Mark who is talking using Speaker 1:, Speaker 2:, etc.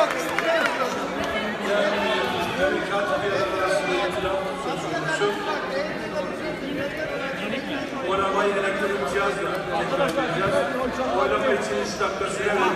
Speaker 1: Oylamayı elektronik cihazla tekrar edeceğiz. Oylama için 3 dakika süre